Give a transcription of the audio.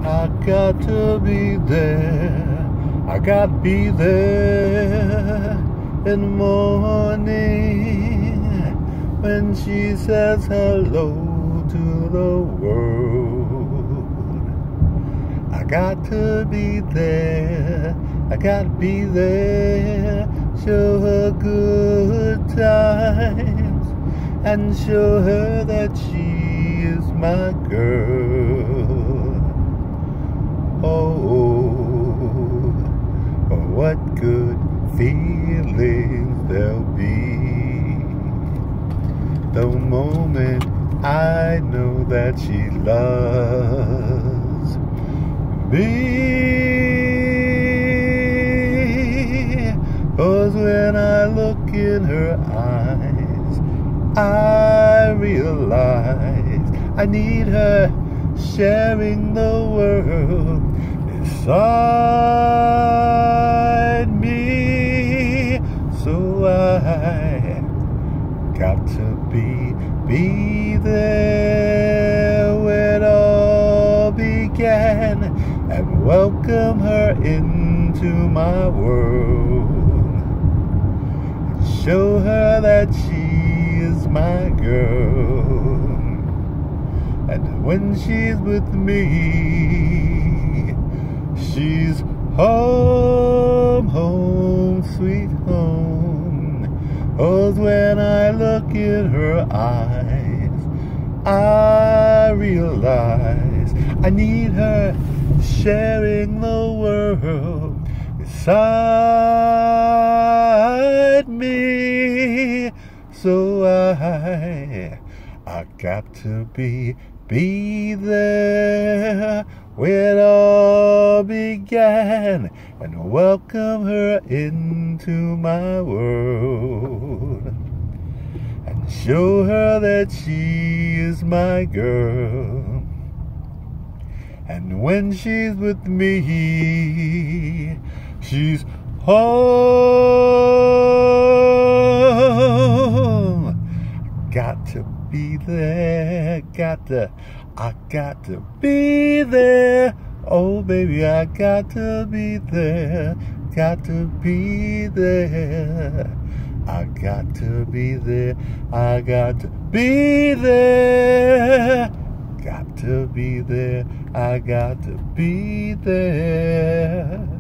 I got to be there. I got to be there in the morning when she says hello to the world. I got to be there. I got to be there. Show her good times and show her that she is my girl. Oh, what good feelings there'll be the moment I know that she loves me. 'Cause when I look in her eyes, I realize I need her sharing the world beside me. So I got to be there when all began and welcome her into my world. Show her that she is my girl. And when she's with me, she's home, home, sweet home. 'Cause when I look in her eyes, I realize I need her sharing the world beside me. So I got to be there when all began and welcome her into my world and show her that she is my girl. And when she's with me, she's home. Got to be there, I got to be there. Oh baby, I got to be there, got to be there. I got to be there, I got to be there. Got to be there, I got to be there.